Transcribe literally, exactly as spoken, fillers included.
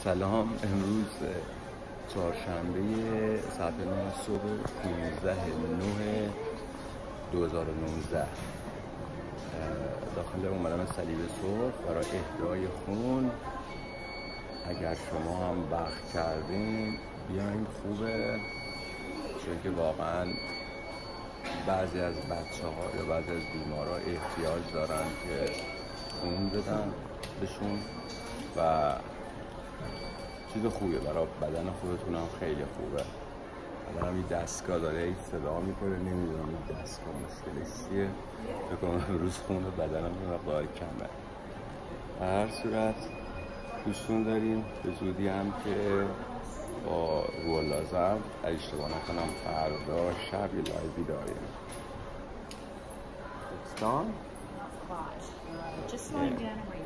سلام. امروز چهارشنبه ساعت نه صبح پانزده نه دو هزار و نوزده داخل اومدم صلیب سرخ برای اهدای خون. اگر شما هم وقت کردین بیاین، خوبه، چون که واقعا بعضی از بچه ها یا بعضی از بیمارا احتیاج دارن که خون بدن بهشون و چیز خوبیه برای بدن خودتون، هم خیلی خوبه. الان این دستگاه داره این صدا میکنه، نمیدونم این دستگاه مشکلش چیه، بکنم امروز خون بدنم یه مقدار کمه. هر صورت دوستون داریم به زودی هم که با روح لازم اگه اشتباه نکنم فردا شب یه لایوی داریم. Just slowing down and